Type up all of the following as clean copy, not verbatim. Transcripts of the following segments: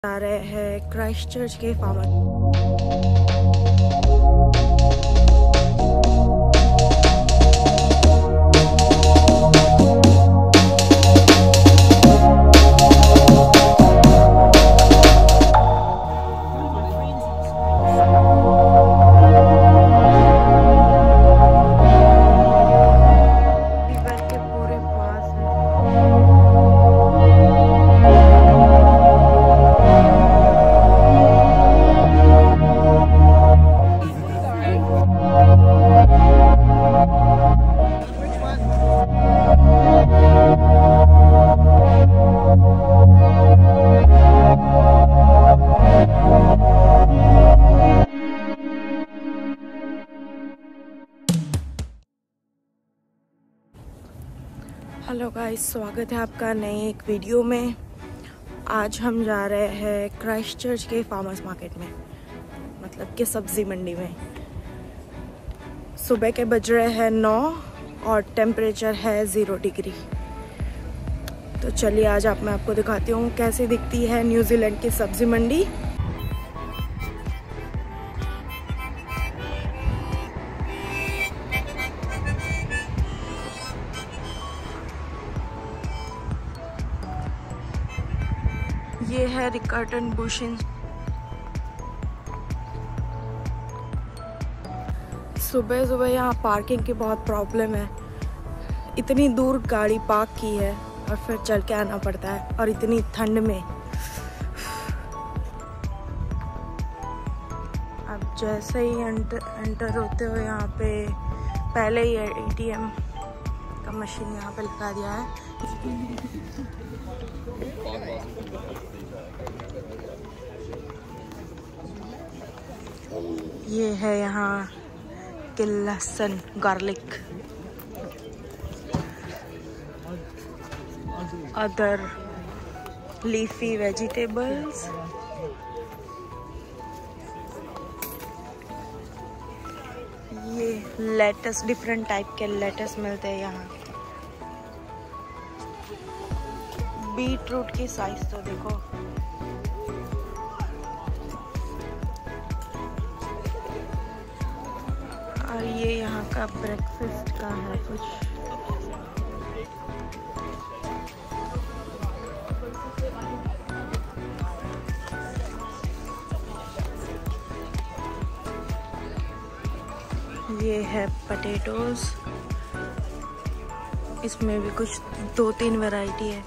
आ रहे हैं क्राइस्टचर्च के फार्मर। हेलो गाइस, स्वागत है आपका नए एक वीडियो में। आज हम जा रहे हैं क्राइस्टचर्च के फार्मर्स मार्केट में, मतलब कि सब्जी मंडी में। सुबह के बज रहे हैं 9 और टेम्परेचर है 0 डिग्री। तो चलिए आज मैं आपको दिखाती हूँ कैसे दिखती है न्यूजीलैंड की सब्जी मंडी। ये है रिकर्टन बुशिंग। सुबह सुबह यहाँ पार्किंग की बहुत प्रॉब्लम है। इतनी दूर गाड़ी पार्क की है और फिर चल के आना पड़ता है, और इतनी ठंड में। अब जैसे ही एंटर होते हो यहाँ पे पहले ही एटीएम का मशीन यहाँ पे लगा दिया है। ये है यहाँ के लहसुन, गार्लिक, अदर लीफी वेजिटेबल्स। ये लेटस, डिफरेंट टाइप के लेटस मिलते हैं यहाँ। बीट रूट की साइज तो देखो। और ये यहाँ का ब्रेकफास्ट का है कुछ। ये है पोटैटोज, इसमें भी कुछ 2-3 वैरायटी है।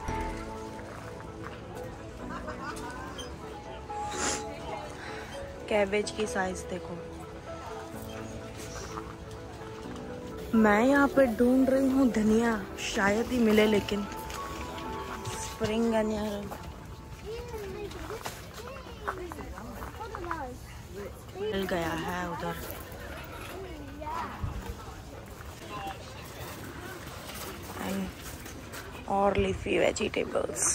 कैबेज की साइज देखो। मैं यहाँ पे ढूंढ रही हूँ धनिया, शायद ही मिले, लेकिन स्प्रिंग अनियन मिल गया है उधर। और लीफी वेजिटेबल्स।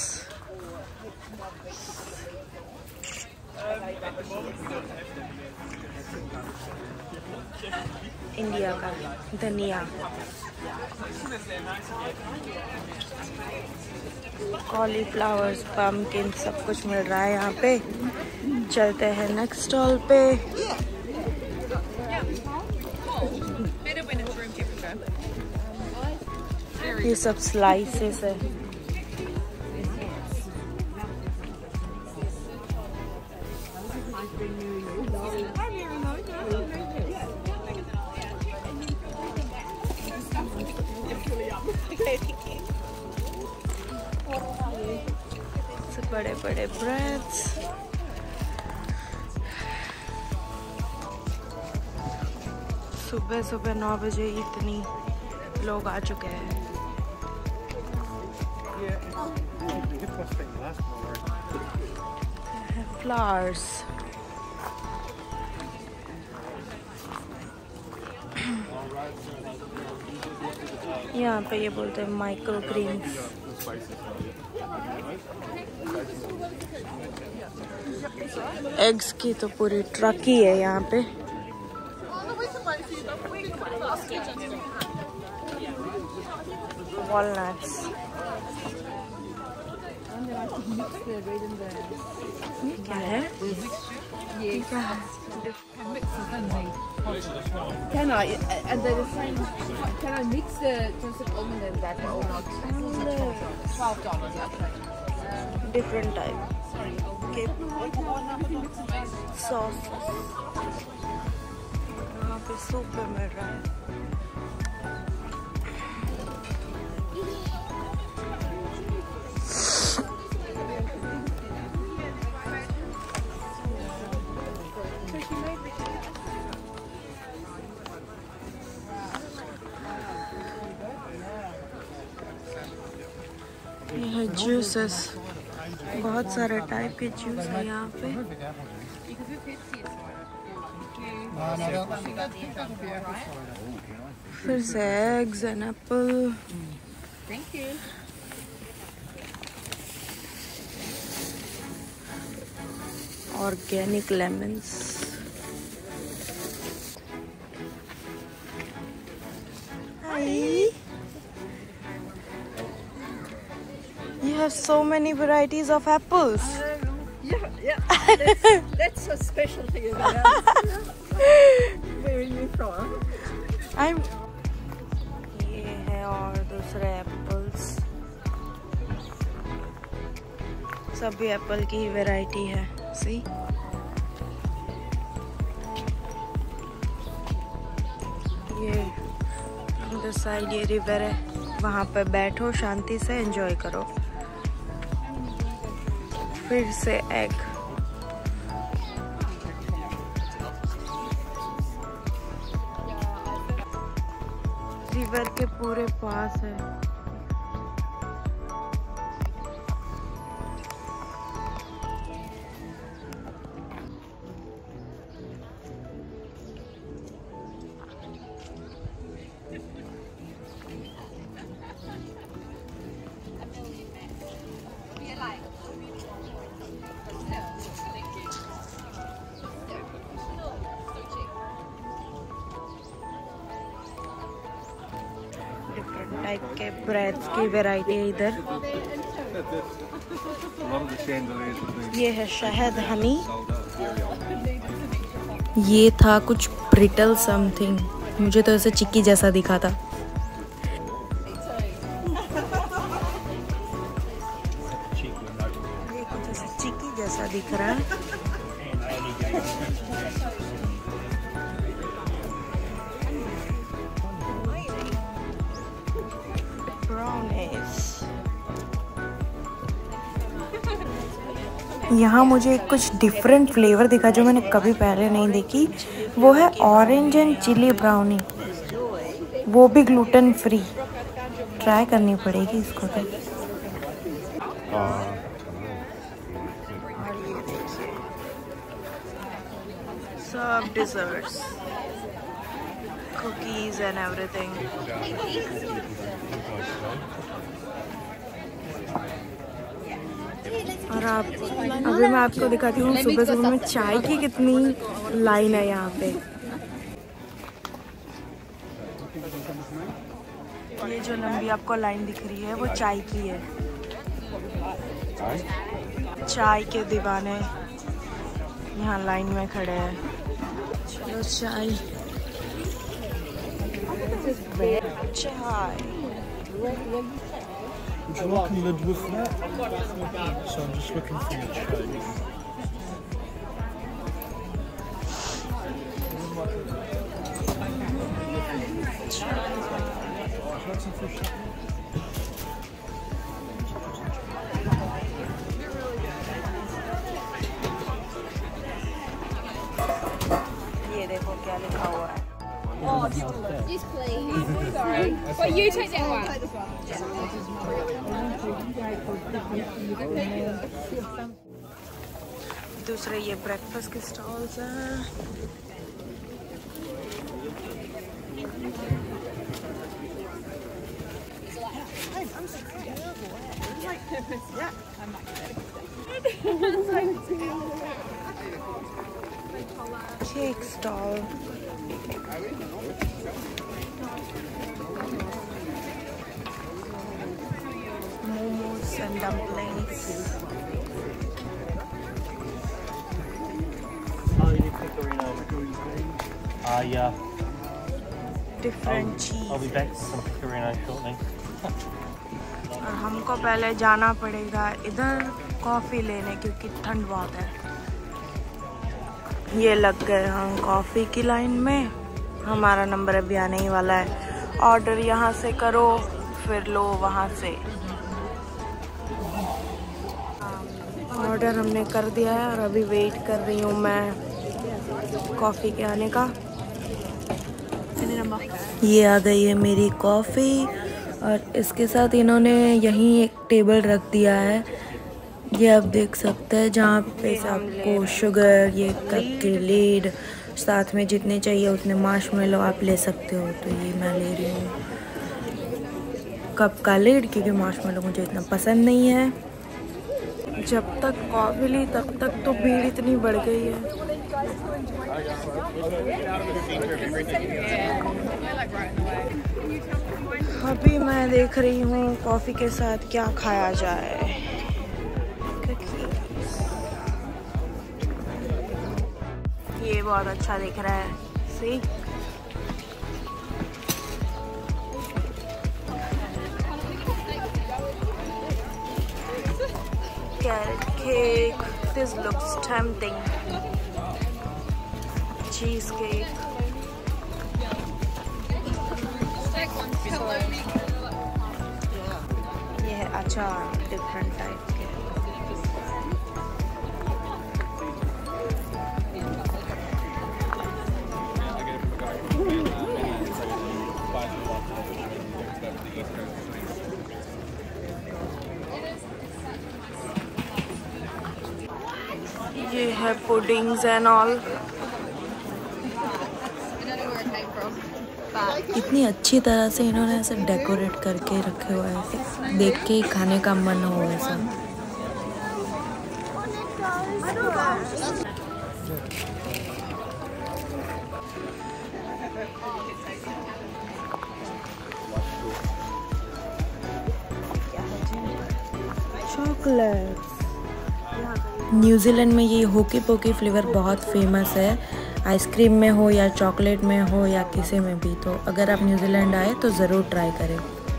इंडिया का धनिया, कॉलीफ्लावर्स, पम्पकिन, सब कुछ मिल रहा है यहाँ पे। चलते हैं नेक्स्ट स्टॉल पे। ये सब स्लाइसेस है। बड़े बड़े ब्रेड्स। सुबह सुबह 9 बजे इतनी लोग आ चुके हैं। फ्लावर्स, यहाँ पे ये बोलते हैं माइक्रो ग्रीन्स। एग्स की तो पूरी ट्रक ही है यहाँ पे। वॉलनट्स, ये क्या है? ये क्या है? Can I? And they're the same. Can I mix the just almond and that or not? $12. Okay. Different type. Okay. Sauce. यहाँ पे सूप भी मिल रहा है. ये है जूसेस. बहुत सारे टाइप के जूस है यहाँ पे. फिर से eggs and apple. Thank you. Organic lemons. Hi. You have so many varieties of apples. Yeah. That's a special thing about us. Where are you from? I'm. ये है और दूसरे एप्पल्स. सभी एप्पल की वैरायटी है. सी. ये उधर साइड ये रिवर है. वहाँ पे बैठो शांति से एंजॉय करो. फिर से एग. रिवर के पूरे पास है. डिफरेंट टाइप के ब्रेड्स की वैरायटी है इधर. ये है शहद हनी. ये था कुछ ब्रिटल समथिंग. मुझे तो ऐसे चिक्की जैसा दिखा था. ये कुछ ऐसे चिक्की जैसा दिख रहा है. यहाँ मुझे कुछ डिफरेंट फ्लेवर दिखा जो मैंने कभी पहले नहीं देखी. वो है ऑरेंज एंड चिली ब्राउनी. वो भी ग्लूटेन फ्री. ट्राई करनी पड़ेगी इसको तो. और ये देखिए सब डिजर्ट्स, कुकीज एंड एवरीथिंग. और आप अभी मैं आपको दिखाती हूँ सुबह सुबह में चाय की कितनी लाइन है यहाँ पे. ये जो लंबी आपको लाइन दिख रही है वो चाय की है. चाय के दीवाने यहाँ लाइन में खड़े हैं. चलो चाय. चाय. Would you like a lid with that? So I'm just looking for your tray. ये देखो क्या लिखा हुआ है. Yes, please. Sorry. Well, you take that one. दूसरे ये ब्रेकफास्ट के स्टॉल्स हैं. Cake stall. Momos and and dumplings. Oh, you need pecorino. Yeah. Different cheese. I'll be back with some pecorino shortly. और हमको पहले जाना पड़ेगा इधर कॉफ़ी लेने क्योंकि ठंड बहुत है। ये लग गए हम कॉफ़ी की लाइन में। हमारा नंबर अभी आने ही वाला है। ऑर्डर यहाँ से करो फिर लो वहाँ से। ऑर्डर हमने कर दिया है और अभी वेट कर रही हूँ मैं कॉफ़ी के आने का। ये आ गई है मेरी कॉफ़ी और इसके साथ इन्होंने यहीं एक टेबल रख दिया है। ये आप देख सकते हैं जहाँ पे आपको शुगर, ये कप के लीड, साथ में जितने चाहिए उतने मार्शमेलो आप ले सकते हो। तो ये मैं ले रही हूँ कप का लीड क्योंकि मार्शमेलो मुझे इतना पसंद नहीं है। जब तक कॉफ़ी ली तब तक तो भीड़ इतनी बढ़ गई है। अभी मैं देख रही हूँ कॉफ़ी के साथ क्या खाया जाए। ये बहुत अच्छा दिख रहा है। सी carrot cake, this looks tempting. Cheesecake. ये है अचार डिफरेंट टाइप के। ये है पुडिंग्स एंड ऑल। इतनी अच्छी तरह से इन्होंने ऐसे डेकोरेट करके रखे हुए हैं, देख के खाने का मन हो ऐसा। चॉकलेट। न्यूजीलैंड में ये होकी पोकी फ्लेवर बहुत फेमस है, आइसक्रीम में हो या चॉकलेट में हो या किसी में भी। तो अगर आप न्यूजीलैंड आए तो ज़रूर ट्राई करें।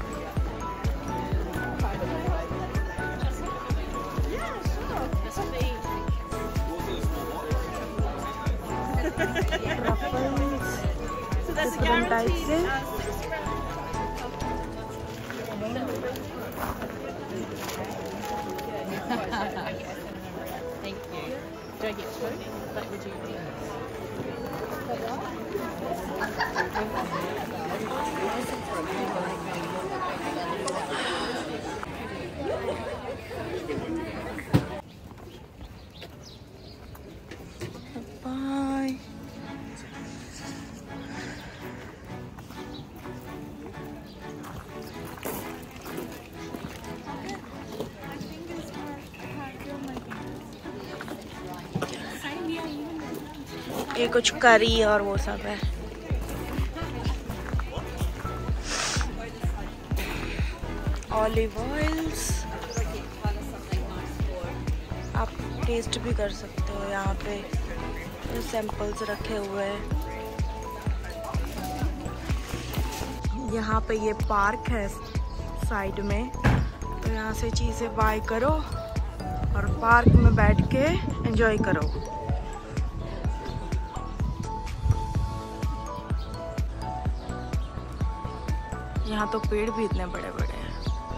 Bye. ये कुछ करी और वो सब है। ऑलिव ऑयल्स आप टेस्ट भी कर सकते हो। यहाँ पे सैंपल्स रखे हुए हैं। यहाँ पे ये पार्क है साइड में, तो यहाँ से चीज़ें बाय करो और पार्क में बैठ के एंजॉय करो। यहाँ तो पेड़ भी इतने बड़े बड़े हैं।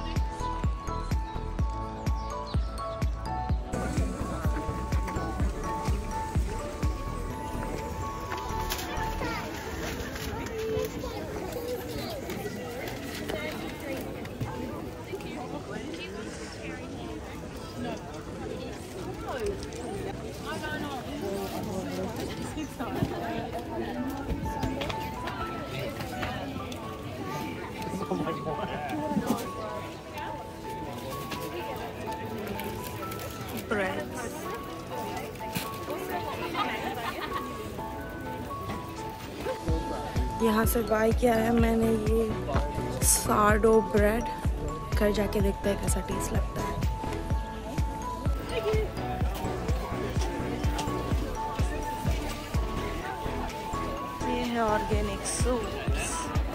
यहाँ से बाय किया है मैंने ये सार्डो ब्रेड। घर जाके देखते हैं कैसा टेस्ट लगता है। Organic soups.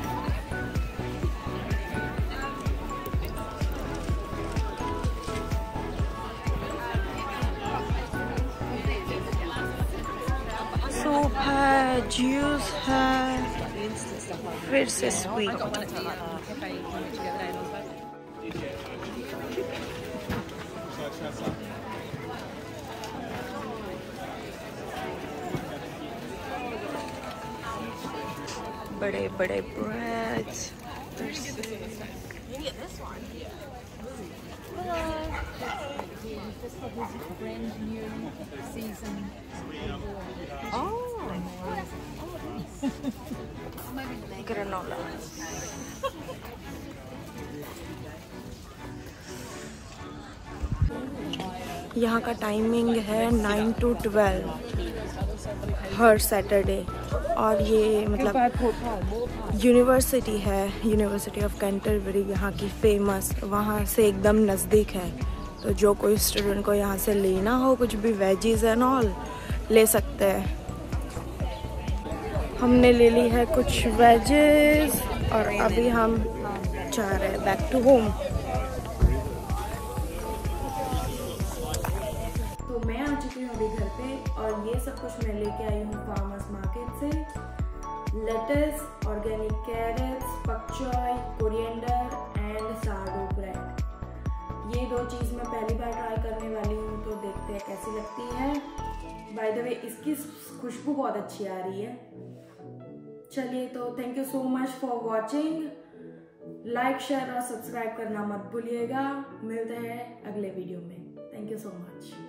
सूप है, जूस है, फिर से स्वीट। बड़े बड़े ब्रेड्स। ग्रेनोला। यहाँ का टाइमिंग है 9 to 12 हर सैटरडे। और ये मतलब यूनिवर्सिटी है, यूनिवर्सिटी ऑफ कैंटरबरी, यहाँ की फेमस, वहाँ से एकदम नज़दीक है। तो जो कोई स्टूडेंट को यहाँ से लेना हो कुछ भी वेजीज एंड ऑल ले सकते हैं। हमने ले ली है कुछ वेजेस और अभी हम जा रहे हैं बैक टू होम। तो मैं आ चुकी हूँ अभी घर पे और ये सब कुछ मैं लेके आई हूँ फार्मर्स मार्केट से। Lettuce, organic carrots, pak choy, coriander and sourdough bread. ये दो चीज़ मैं पहली बार ट्राई करने वाली हूँ, तो देखते हैं कैसी लगती है। बाय द वे इसकी खुशबू बहुत अच्छी आ रही है। चलिए, तो thank you so much for watching. Like, share और सब्सक्राइब करना मत भूलिएगा। मिलते हैं अगले वीडियो में। Thank you so much.